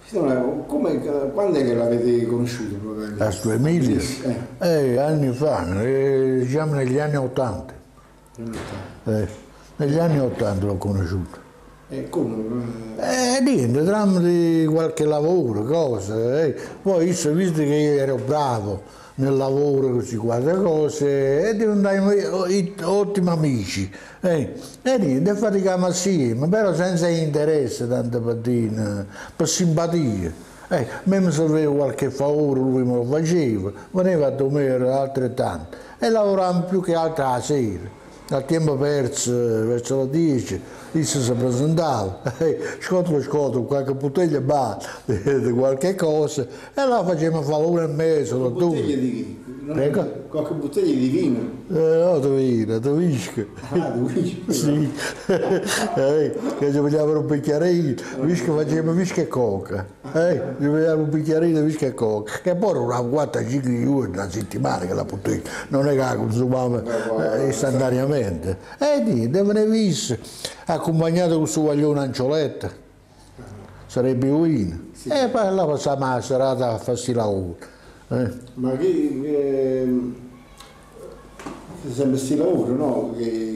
Quando è che l'avete conosciuto? La sua Emilia? Anni fa, diciamo negli anni 80. Negli anni 80 l'ho conosciuto. E come? Niente, tramite qualche lavoro, cose. Poi visto che io ero bravo nel lavoro, così quante cose, e diventammo ottimi amici. E niente, faticavamo assieme, però senza interesse, tanto per simpatia. Me mi serviva qualche favore, lui me lo faceva, veniva a dormire altrettanto. E lavoravamo più che altro la sera. Al tempo perso, verso le 10, si presentava, scotolo, qualche bottiglia di qualche cosa, e la facevamo fare 1,5, la bottiglia di chi? Qualche bottiglia di vino? No, di whisky. Ah, di whisky? Sì, che ci vogliamo un bicchierino, whisky facevamo whisky e coca, ci vogliamo un bicchierino di whisky e coca, che poi una 4-5 euro una settimana che la bottiglia, non è che la consumava istantaneamente. E niente, me ne visto, accompagnato con suo guaglione ancioletta, sarebbe wine, sì. E poi là passavamo la serata a fare sti lavoro. Ma sempre sti lavoro, no?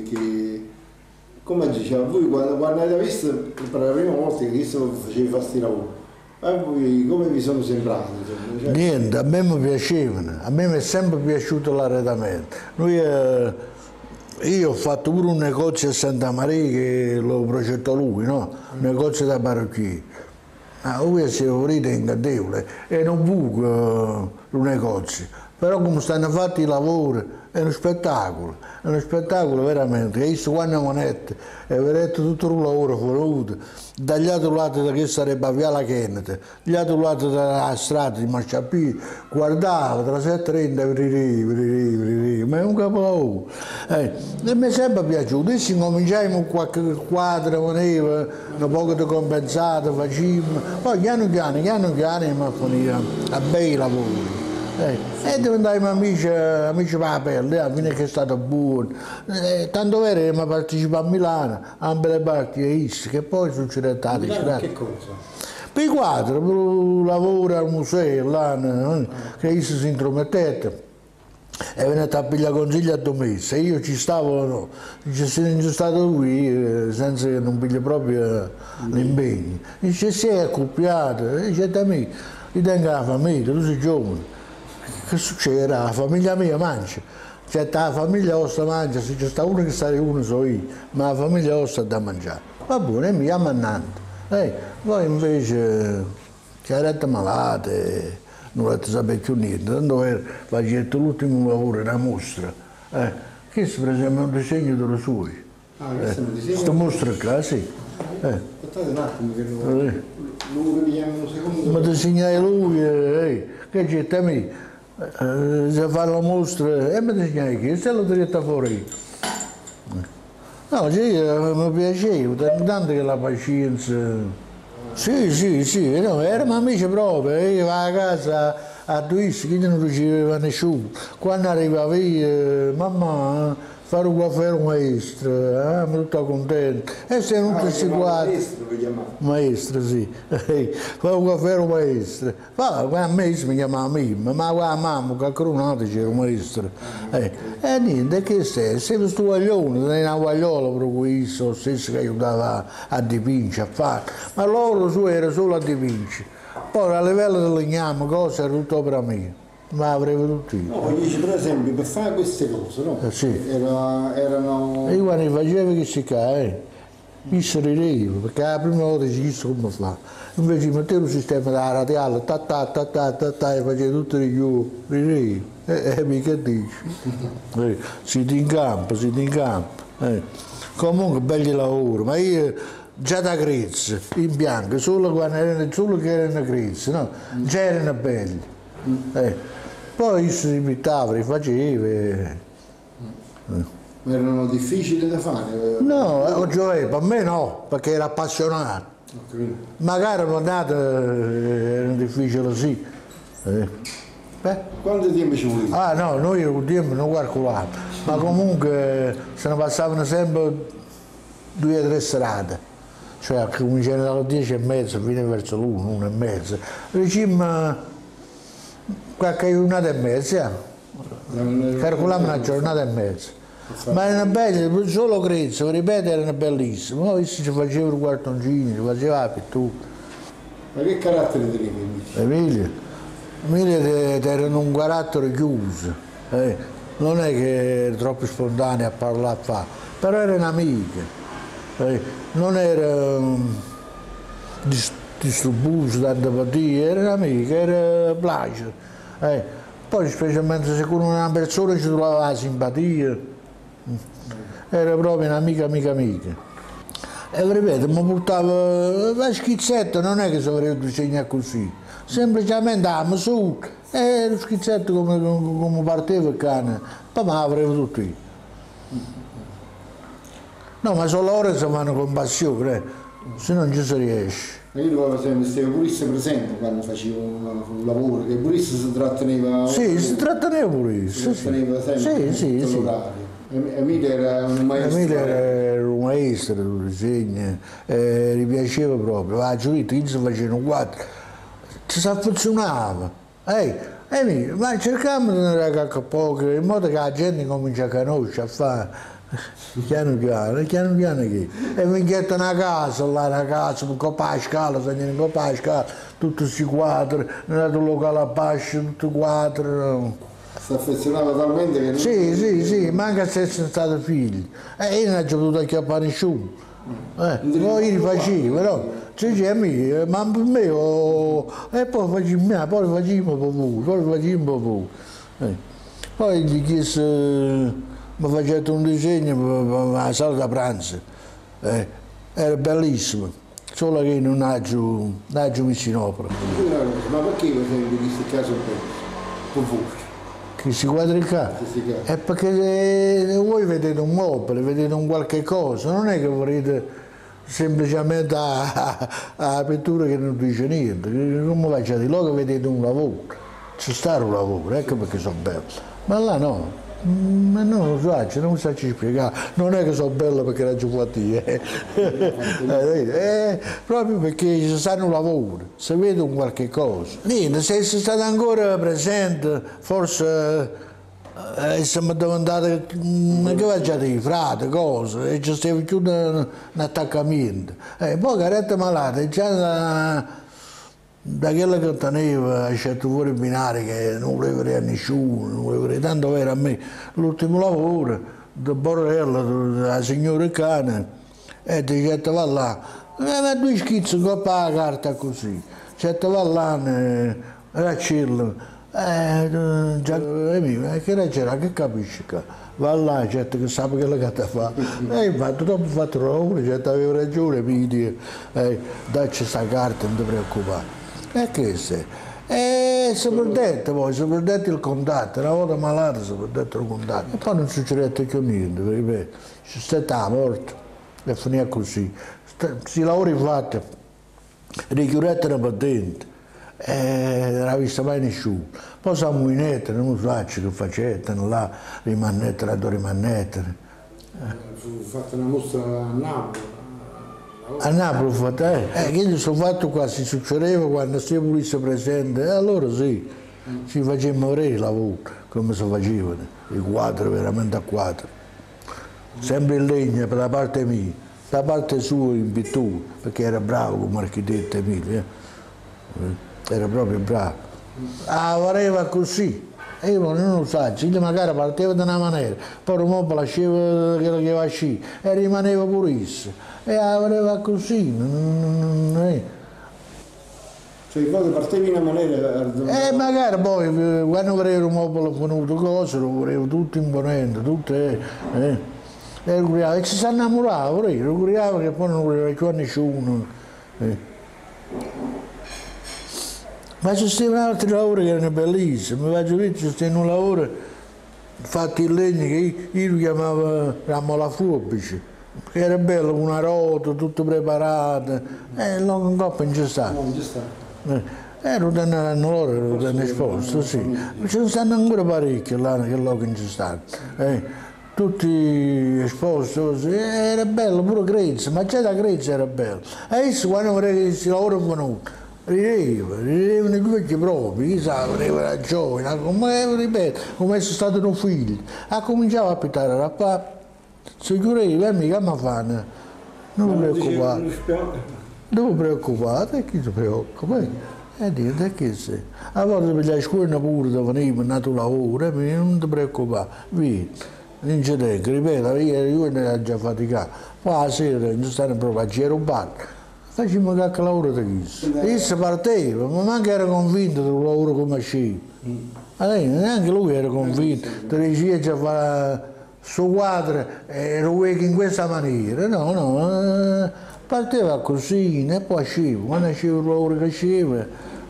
Come diceva, voi quando avete visto per la prima volta che visto facevi fare sti lavori, a voi come vi sono sembrati? Cioè? Niente, a me mi piacevano, a me mi è sempre piaciuto l'arredamento. Io ho fatto pure un negozio a Santa Maria che lo progettò lui, no? Un negozio da parrucchiere. Lui si è favorito incantevole e non buco il negozio, però come stanno fatti i lavori è uno spettacolo veramente, che visto quando monette e vedete tutto il lavoro venuto, dagli altri lati da che sarebbe a Viale Kennedy, gli altri lati della strada di Marciapì, guardava tra 7:30, ma è un capolavoro. E mi è sempre piaciuto, adesso cominciamo qualche quadro, veniva, un po' di compensato, facciamo, poi piano piano mi finito a bei lavori. E diventavamo amici per la pelle, alla fine che è stato buono. Tanto vero che mi partecipa a Milano, a ambe le parti e Is, che poi succede tanto. Che cosa? Per i quadri, per il lavoro al museo, là, che Is si intromettette. E venuto a pigliare consigli a Domessa, io ci stavo, no. Dice, se non c'è stato lui, senza che non piglia proprio l'impegno. Dice, si è accoppiato, dice, da me, io tengo la famiglia, tu sei giovane. Che succede? La famiglia mia mangia, cioè la famiglia vostra mangia, se c'è sta uno che sta uno so io, ma la famiglia vostra da mangiare. Va buono, e mi chiama annante. Voi invece, che erate malate, non avete sapere più niente, tanto facete l'ultimo lavoro, una mostra. Questo per esempio è un disegno dello suo. Questo è un disegno? Questa mostra qua, sì. Aspettate un attimo che lo vediamo un secondo. Ma disegnai lui, che c'è a me, se fa la mostra, e mi disegnai che, se lo diretta fuori. No, mi piaceva, tanto che la pazienza. Sì, no, eravamo amici proprio, io a casa a Duis, che non riceveva nessuno. Quando arrivava io, mamma, fare un caffè maestro, mi tutto contento. E se non tutti quattro. Maestro, sì. Fare un caffè maestro. A me mi chiamava Mimma, ma qua a mamma, qualcuno c'era un maestro. E niente, che sei questo guaglione, non è una guagliola per cui so stesso che aiutava a dipingere, a fare. Ma loro su era solo a dipingere. Poi a livello del legname, cose era tutto opera mia. Ma avrei tutti. No, dice per esempio, per fare queste cose, no? Sì. Erano... E io quando facevo che si cae, mi sorridevo, perché la prima volta ci chiesto come fa. Invece mettevo il sistema da radiale, e facevo tutto di più, ridevo. E mica dici. Siete in campo. Comunque belli lavoro, ma io già da Crezza, in bianco, solo che erano Crezza, no? Già erano belli. Poi si imitava, rifaceva. Ma erano difficili da fare? No, cioè, per me no, perché era appassionato. Okay. Magari non era difficile sì. Quanto tempo ci voleva? Ah no, noi il tempo non calcolavamo, ma comunque se ne passavano sempre 2 o 3 serate. cioè cominciare dalle 10:30 fino verso l'1, 1:30. Diciamo qualche giornata e mezza, calcoliamo una giornata e mezza. Ma era bello, solo Crezzo, ripeto, erano bellissimi. Poi ci facevano i quartoncini, ci faceva la pittura. Ma che carattere tenevi? Emilio era un carattere chiuso, non è che era troppo spontaneo a parlare a fare, però era un'amica, non era disturboso, d'antipatia, era un'amica, era placido. Poi specialmente se con una persona ci trovava la simpatia, era proprio un'amica, amica. E ripeto, mi portava la schizzetta, non è che si avrebbe disegnato così, semplicemente andavamo su e lo schizzetto come partiva il cane, poi mi avrebbe tutto io. No, ma solo ora si fanno con passione, se non ci si riesce. Ma io per esempio stavo pure presente quando facevo un lavoro, che pure si tratteneva. Sì, si tratteneva pure io. Si tratteneva sempre sì. l'orario. Emilio era un maestro. Emilio era un maestro di disegno, gli piaceva proprio, la giurita, io si facevano 4, ci si affezionava. Emilio, ma cerchiamo di andare a poco, in modo che la gente comincia a conoscere, a fare. Piano piano che. E mi getto una casa, un coppa a scala, un coppa a scala, tutti questi quadri, nel locale a Pascio, tutti quadri. Si affezionava talmente che non... Sì, manca se essere stato figli. Io non ho potuto acchiappare nessuno. Poi li facevo, però ci dice ma per me, e poi facciamo per voi. Poi gli chiese, mi facete un disegno alla sala da pranzo, era bellissimo, solo che non ho vicino opera. Ma perché per esempio in questo caso per voi? Che si quadrica? È perché voi vedete un mobile, vedete un qualche cosa, non è che volete semplicemente la pittura che non dice niente, come facciate di là che vedete un lavoro, c'è stato un lavoro, ecco perché sono bello, ma là no. Ma non lo so, non so spiegare, non è che sono bello perché la giovanile, proprio perché ci stanno un lavoro, si vede un qualche cosa. Niente, se sei stato ancora presente, forse siamo diventati, che facciate di frate, cose, e ci stiamo più un attaccamento. Poi caretta malata, già da quello che teneva a scelto fuori il binario che non voleva vedere a nessuno, non voleva vedere, tanto era a me l'ultimo lavoro di Borrella, la signora cane, e ti gettava là, ma due schizzi coppa la carta così, gettava là, raccillo, che c'era, che capisci che va là, certo che sa che la fa, e infatti dopo ho fatto lavoro, certo aveva ragione, mi dice, dacci questa carta, non ti preoccupare. E che se? Si perdette il contatto, una volta malato si perdette il contatto. E poi non succedette più niente, ripeto. C'è stata morto e finiva così. Si lavori fatti, richiudettero per dentro, non l'ha vista mai nessuno. Poi siamo in netta, non so che facettano là, rimannettero, rimannettero. Fu fatta una mostra a Napoli. A Napoli ho fatto, che gli sono fatto qua, si succedeva quando sia pulizia presente, e allora sì, ci facevamo vedere il lavoro, come si facevano, i quadri, veramente a quadri. Sempre in legno per la parte mia, la parte sua in pittura, perché era bravo come architetto Emilio, era proprio bravo. Lavorava così, e io non lo so, io magari partiva da una maniera, poi un po' lasciava quello che va sci e rimaneva purissimo. E lavorava così, Cioè voi partivi in una maniera... magari poi, quando avevo un mobile venuto cose, lo volevo tutto imponente, tutto... E ci si innamorava, lo curiava che poi non voleva più a nessuno. Ma ci stavano altri lavori che erano bellissimi, mi faccio vedere, ci stavano un lavoro fatto in legno che io lo chiamavo ramolafobici. Che era bello, con una rota, tutto preparato, e non coppa non ci sta. Non ci sta. Lo tenevano loro, lo tenevano esposto, sì. Ce ne stanno ancora parecchio là, che non ci stanno. tutti esposti così, era bello pure Grezza, ma già da Grezza era bello. E adesso quando si lavora venuto, ridevano i vecchi proprio, chissà, venivano giovani, come ripeto, come se stato un figlio. Ha cominciato a pittare la papà, si chiudeva, mica mi fanno, non vi preoccupate, non vi preoccupate, e chi si preoccupa? E dico, che sei? A volte per la scuola pure dove veniva, nato lavoro, non ti preoccupare, via. Non c'è tempo, ripeto, io ero già faticato, poi la sera non stanno proprio a girare un bar, facciamo qualche lavoro di questo. Io partevo, ma manco era convinto del lavoro come sci. Neanche lui era convinto, ti riusciva già a fare suo quadro e lo in questa maniera, no, partiva così e poi usciva, quando usciva il lavoro che usciva,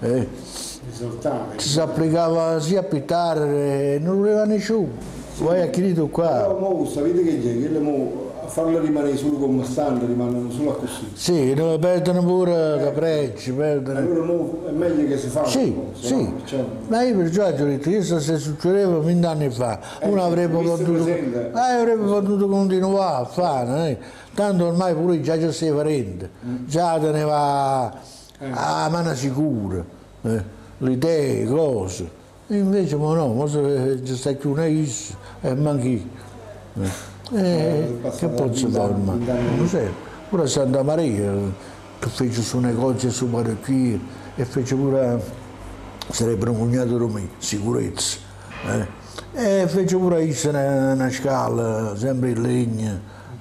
si applicava sia a pittare, non voleva nessuno. Poi ha chiarito qua. Però sapete che c'è? A farlo rimanere solo come stanno, rimangono solo così. Sì, perdono pure capricci, perdono. Allora è meglio che si faccia. Sì, sì. No, cioè... Ma io perciò ho detto, questo se succedeva 20 anni fa, uno avrebbe potuto continuare a fare, tanto ormai pure già ci sei parente, già teneva a mano sicura, le idee, cose. E invece ma no, ma se ci sta più una is e manchi. Che posso fare ormai? Non so, pure a Santa Maria che fece il suo negozio su parrucchiere e fece pure, sarebbe un cognato di me, sicurezza. E fece pure una scala, sempre in legno,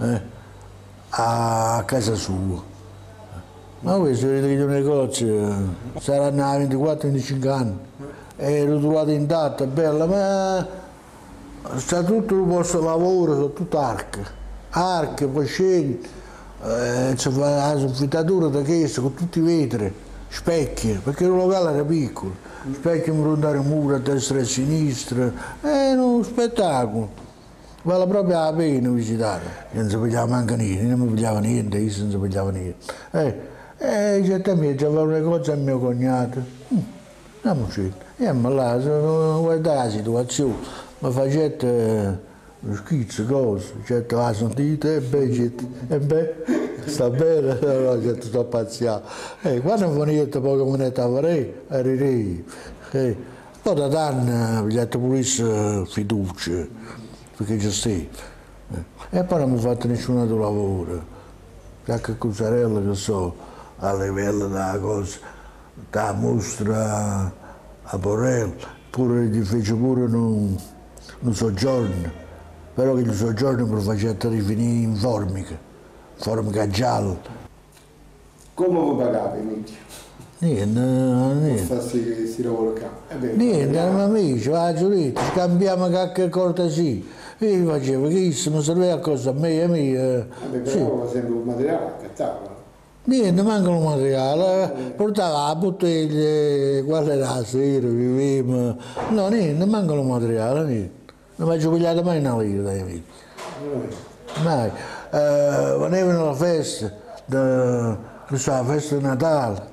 a casa sua. Ma questo vedete che un negozio saranno a 24-25 anni. Ero trovato intatto, bella, ma sta tutto il posto di lavoro, sono tutto arche, poi scendi, c'è la soffittatura da questo con tutti i vetri, specchi, perché il locale era piccolo, specchi mi rondare il muro a destra e a sinistra, è uno spettacolo, vale proprio la pena visitare, non si pigliava manco niente, non mi pigliava niente, io non si pigliava niente. Certamente c'era un negozio a mio cognato, andiamo scelto. E ma là, guardate la situazione, mi facete schizzo, cose, certo la sentite, e beh, sta bene, no, certo sto pazziando. Quando venite poco monete a fare, arrivederci. Poi da danno, vi avete pure fiducia, perché ci stai. E poi non mi fate nessun altro lavoro, qualche cosarella che so, a livello della cosa, da mostra, a Borrello, pure gli fece pure un soggiorno, però che il soggiorno mi faceva rifinire in formica gialla. Come vi pagavi, Micchio? Niente. Si lavora qua. Niente, eravamo amici, la giurita, scambiamo qualche cortesia. Io facevo che mi serveva a cosa a me. Però sempre un materiale accattava. Niente, mancano materiale, portava la bottiglia, qual era la sera, vivevamo, no niente, mancano materiale, niente. Non mi faccio pigliare mai una lira dai amici. Mai. Venivano alla festa, la festa di Natale,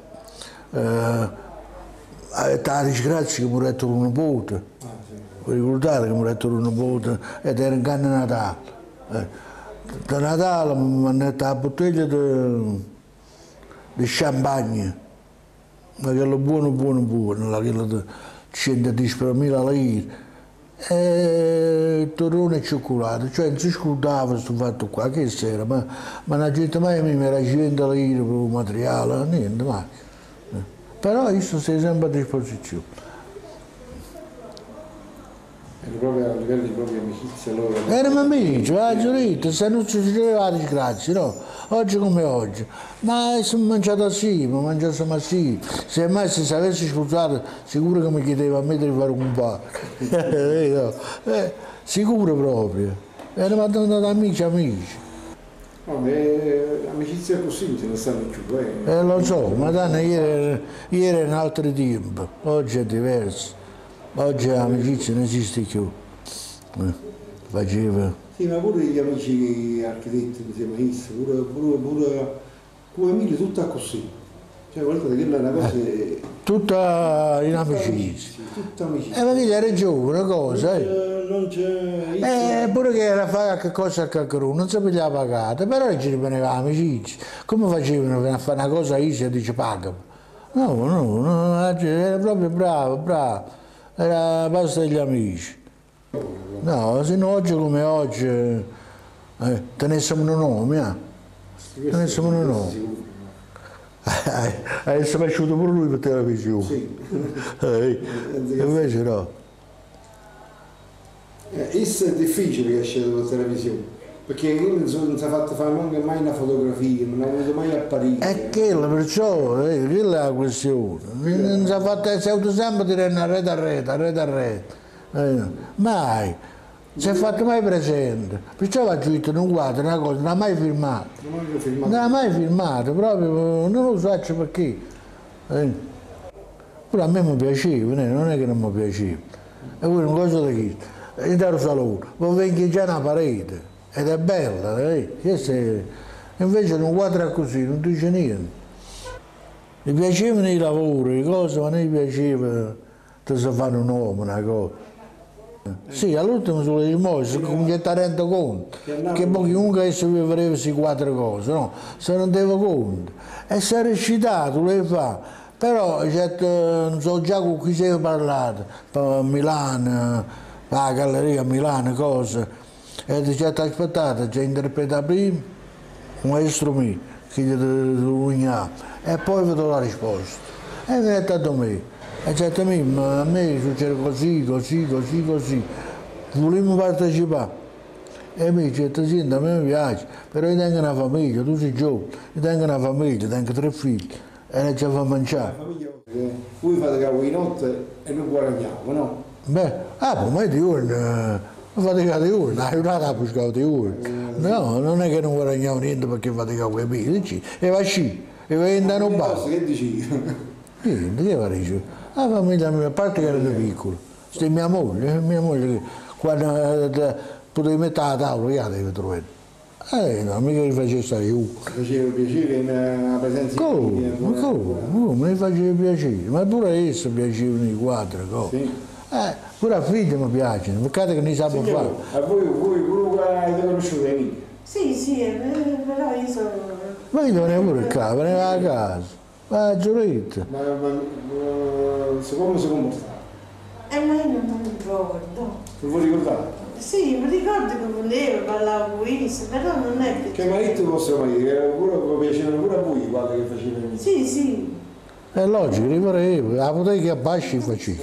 la disgrazia che mi ha detto un nipote, vi ricordate che mi ha detto un nipote ed era in canna Natale. Da Natale mi hanno detto la bottiglia di champagne, ma quello buono, quello di 110.000 lire, e torrone e cioccolato, cioè non si scordava questo fatto qua, che era, ma la gente mai mi era 100 lire per il materiale, niente mai. Però io sono sempre a disposizione. Proprio a livello di propria amicizia loro. Erano amici, la giurita, se non ci succedeva disgrazia, no? Oggi come oggi. Ma si è mangiato assieme, mangiassimo assieme. Se mai si avessi sposato, sicuro che mi chiedeva a me di fare un bar. Sicuro proprio. Eravamo andati amici. No, amicizia così non stanno più. Lo so, ma ieri era un altro tempo, oggi è diverso. Oggi l'amicizia non esiste più. Faceva. Sì, ma pure gli amici architetti, mi sembra pure come Emilio, tutta così. Cioè, guardate che è una cosa. Tutta in amicizia. Tutta amicizia. Ma che era giovane, una cosa, non c'è... Pure che era fare qualche cosa a qualcuno, non si pigliava pagata, però ci rimaneva amicizia. Come facevano a fare una cosa easy e dice pagami? No, era proprio bravo, bravo, era la pasta degli amici. No, se no oggi come oggi tenessimo un nome, tenessimo un nome. È piaciuto pure lui per televisione. Sì. Invece no. Isso è difficile che esce dalla televisione, perché non si è fatto fare mai una fotografia, non ha voluto mai apparire. È quello, perciò, quella è la questione. Non si è fatto, si è avuto sempre dire a rete a rete, a rete a rete. Mai. Non si è fatto mai presente. Perciò va giù in un quadro, una cosa, non ha mai filmato. Non ha mai filmato, proprio, non lo so perché. Pure a me mi piaceva, non è che non mi piaceva. E poi una cosa da chi? In Dario Salone, poi vengi già una parete, ed è bella, invece un quadro così, non dice niente. Mi piacevano i lavori, le cose, ma non mi piaceva che si fanno un uomo, una cosa. Sì, all'ultimo sulle dimostre, cominciate a rendere conto, che poi chiunque adesso vedeva queste quattro cose, no? Se non rendeva conto. E si è recitato, lo fa. Però, non so già con chi si è parlato, a Milano, la galleria a Milano, cose. E dice, aspettate, ci interpreta prima, un maestro mio, che gli ha e poi vedo la risposta. E mi ha detto a me. E certo a me succede così, volevo partecipare. E mi dice, senti, a me piace, però io tengo una famiglia, tu sei giovane, io tengo una famiglia, tengo 3 figli, e non ci fa mangiare. Voi fate cavo di notte e non guadagniamo, no? Beh, ma di giorno, faticate di giorno, hai una da buscare di giorno. No, non è che non guadagniamo niente perché faticavo con i piedi, e va sci, e va in un bar. Che dici? Niente, che va a dire? La famiglia mia, a parte che era piccolo, mia moglie che quando potevi mettere la tavola, che la devi trovare? No, mica li facevi stare io. Faceva piacere la presenza di come mi faceva piacere, ma pure adesso piacevano i quadri, sì. Pure a figli mi piacciono, peccato che non sa fare. A voi pure avete conosciuto le amiche? Sì, però io sono... Ma io venivo pure qua, venivo a casa. Ma Giulietta. Ma come si comportava? Ma io non mi ricordo. Non vi ricordate? Sì, mi ricordo che volevo, parlavo con Isa, però non è che... Che marito vostro marito, che piacevano pure a voi quando che facevano? Sì. È logico, riparevo, la potevi che abbasci facevi.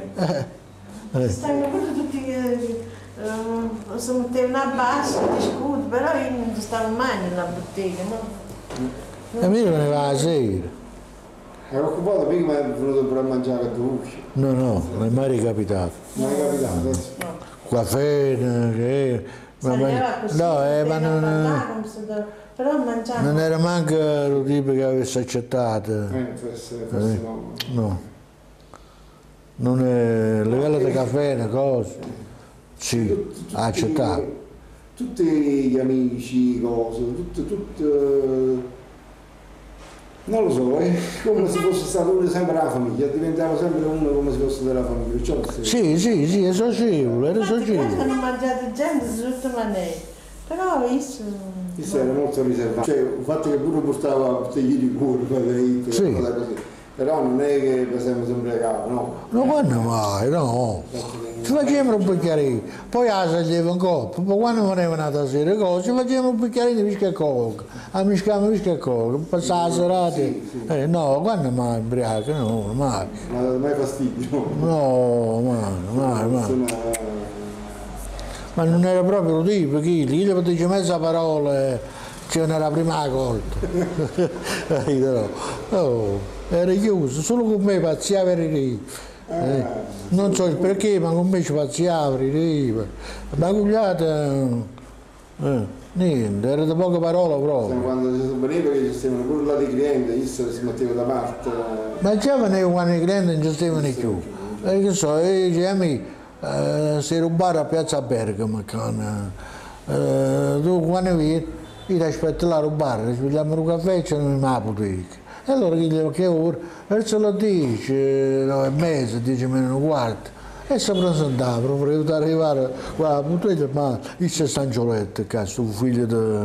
Stanno pure tutti che... si mettevano a basso, discutono, però io non stavo mai nella bottega, no? E mi veniva la sera. Era occupato prima è venuto per mangiare a due usci? No, non è mai ricapitato. Non è capitato adesso? No. Caffè, Ma non... Però mangiavo. Non era manco lo tipo che avesse accettato. Forse no. No. Non è livello di caffè, una cosa. Sì, ha accettato. Tutti gli amici, cose, tutto non lo so, come se fosse stato uno sempre la famiglia, diventava sempre uno come se fosse della famiglia. Sì, è socievole, era socievole. Hanno mangiato gente di tutte maniere, però Questo era molto riservato. Cioè, il fatto che pure portava bottiglie di cuore, sì. così. Però non è che per esempio si ubriacava, no? No, quando mai, no. Ci facevano un bicchierino, poi la saleva in coppa, poi quando venivano a sera cose, ci facevano un bicchierino di whisky e coca, a mischiamo whisky e coca, passava la serata. Sì. No, quando mai ubriaco, no, mai. Ma non mai fastidio? No, mai. Ma non era proprio lo tipo, chi gli dice mezza parola, ce n'era prima la colta. No, era chiuso, solo con me pazziava lì. Non so perché, ma con me ci pazziava lì. Ma cugliata, niente, era da poche parole proprio. Quando si veniva che ci stavano pure là dei clienti, io si metteva da parte. Ma già veniva quando i clienti non ci stavano più. E che so, dice a me, si rubava a Piazza Bergamo, tu quando vieni, io ti aspetto là a rubare, ci pigliamo un caffè e c'è una bottega. E allora che ora? Verso le 10, 9:30, 10 meno un quarto. e si presentava per arrivare qua, ma il Sant'Angioletto, che è suo figlio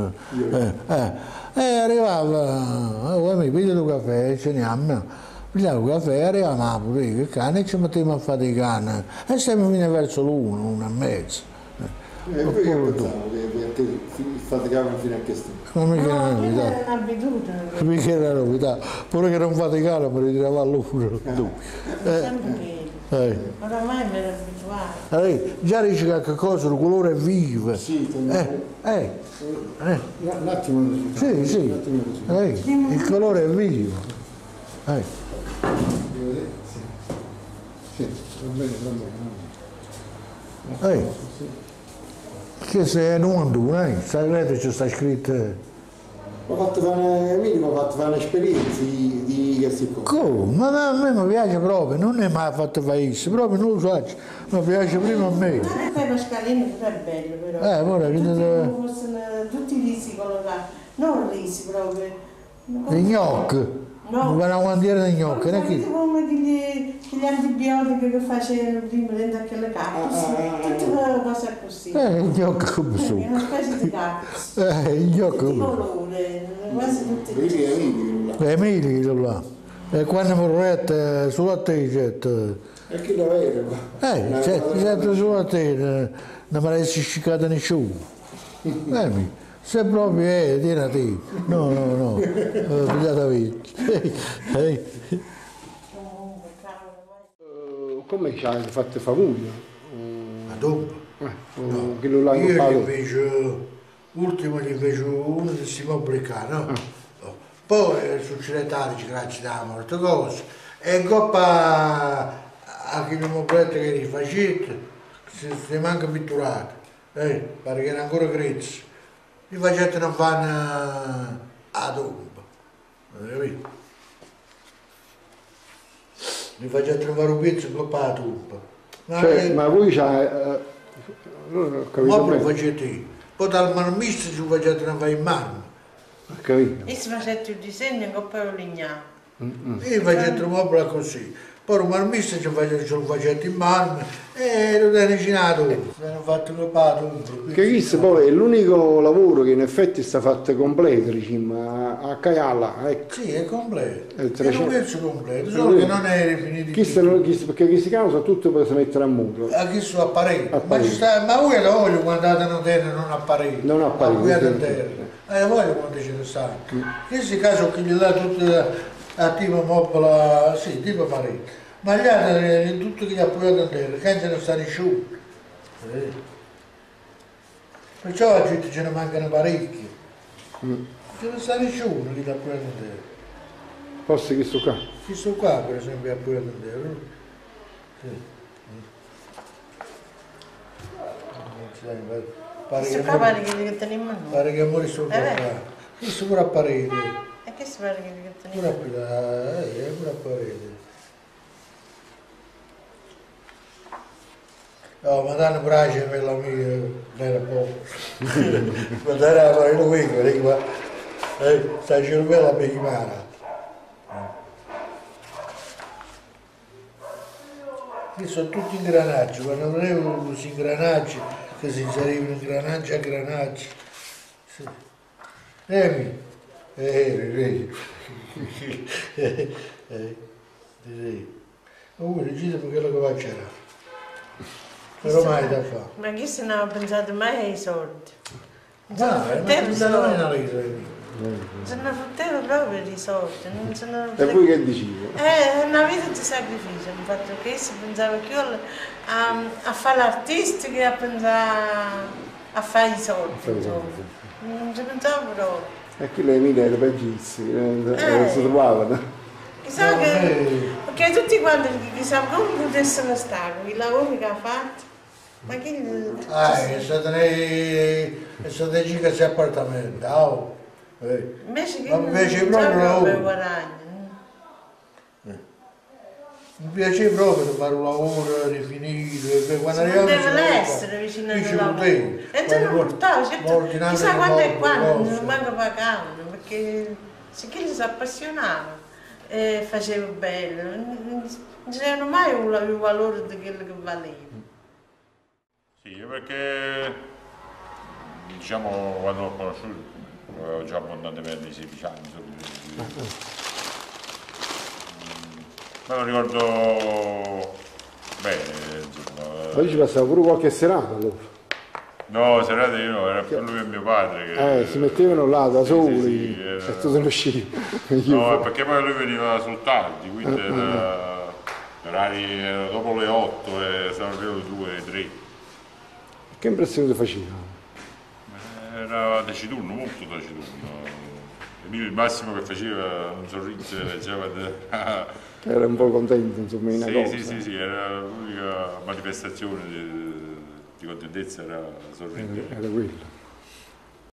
e arrivava, mi piglio il caffè, ceniamo, pigliamo il caffè, arriviamo a Napoli, che cane, e ci mettiamo a faticare, e siamo fino verso l'una e mezzo. E poi che pensavo che faticavano fino a che sto. Ma mica era No, novità. quella è un'abitudine. Mica era novità, pure che non faticare mi ritirava all'una. Sempre che oramai mi ero abituata. Già dice che cosa, il colore è vivo. Sì, Un attimo. Sì, sì. Il colore è vivo. Sì, va bene. Che se non tu, sai, ci sta scritto. Mi ha fatto fare, Emilio mi ha fatto fare un'esperienza di questi cose. Come? Ma a me mi piace proprio, non è mai fatto fare isso, proprio non lo so, mi piace prima a me. Poi Pascalino pure è bello però. Ora, tutti risi collocati, non risi proprio. i gnocchi, una bandiera di gnocchi, non è che... Come gli antibiotici che facevano prima dentro a quelle capsule, tutte cose così. I gnocchi come sono. Una specie di capsule. I gnocchi Tutti come colore, quasi tutti Vedi Emilio là. Emilio là. E quando mi rette sulla te, certo. E chi lo vede qua? Certo sulla te, non me l'hai sciccata nessuno. Se proprio è, tieni te. No, pigliata via. Come ci hai fatto famiglia? Ma dopo? Quello là Io che gli parlo. fece, ultimo gli fece uno che si pubblicava, no? Poi succede tardi, grazie a molte cose. E coppa a chi non mi prende che li facete, si manca pitturato. Pare che era ancora grezzo. Li facete non fanno a tomba. Capito? Li facete non fare un pezzo e coppa a tomba. Ma voi c'hai... non ho capito Ma lo bene. facete, poi dal marmista ci facete una fai in mano. Ho capito. E si faceva il disegno con poi lo lignavo. E facete un mobile così. Poi il marmista ce lo facete in mano e lo tenete vicinato. Mi hanno fatto copato. Che questo poi è l'unico lavoro che in effetti sta fatto completo, diciamo, a Caialla, ecco. Sì, è completo. È È un pezzo completo, solo che non è finito. Perché questi causa tutto per si mettere a mutuo. A chi su apparecchio. A parete. Ma voi la voglio quando andate a terra non apparecchio. Non a parete, Ma voi a sì. terra. La voglio quando ci sta. In questo caso che gli dà tutto a tipo mobile, sì, tipo parete. Ma gli altri tutto che gli ha appoggiato a terra, che ce ne sta nessuno. Perciò a gente ce ne mancano parecchi. Ce ne sta nessuno che gli ha appoggiato a terra. Forse questo qua. Questo qua per esempio ha appoggiato a terra. Questo qua pare che teniamo noi. Pare che muore sul qua. Questo pure a parete. E che si pare che Pure a teniamo? pure a parete. No, ma danno brace per la mia, non era poco. Ma era la farina qui, qua. Sta cervello a Bechimara. Qui sono tutti ingranaggi, quando non avevo questi ingranaggi, che si inserivano ingranaggi a granaggi. Sì. Vedi? Comunque, decidimi quello che faccio. Però mai da fare. Ma chi se ne ha pensato mai ai soldi? No, ma non se ne una risa. Se ne fotteva proprio di soldi, non se ne... E voi che dicevo? È una vita di sacrificio, infatti che si pensava più a fare l'artista che a pensare a fare i soldi. Non si pensava proprio. E qui le mine erano peggizi, non si trovavano. Chissà che... Perché tutti quanti chissà come potessero stare, i lavori che ha fatto. Ma chi... È stato 5-6 appartamenti, oh. Invece che Ma mi piace proprio non lavoro. guadagno. Mi piace proprio di fare un lavoro rifinito, quando Si arriviamo poteva essere vicino al lavoro. E tu non portavi, chissà quando e quando, non manco pagavano, perché se chi si appassionava. e facevo bene, non c'erano mai il valore di quello che valeva. Sì, perché diciamo quando l'ho conosciuto avevo già abbondantemente 16 anni, me lo ricordo bene, insomma. Poi ci passava pure qualche serata allora. No, serate io no, era più lui e mio padre che... Si mettevano là da soli, sì, e tu se ne uscivi. No, perché poi lui veniva sul tardi, quindi era dopo le 8 e sono arrivato 2, 3. Che impressione ti faceva? Era taciturno, molto taciturno. Il massimo che faceva un sorriso e leggeva... Era un po' contento, insomma, in una cosa. Sì, era l'unica manifestazione di contentezza, era sorridere. Era quello.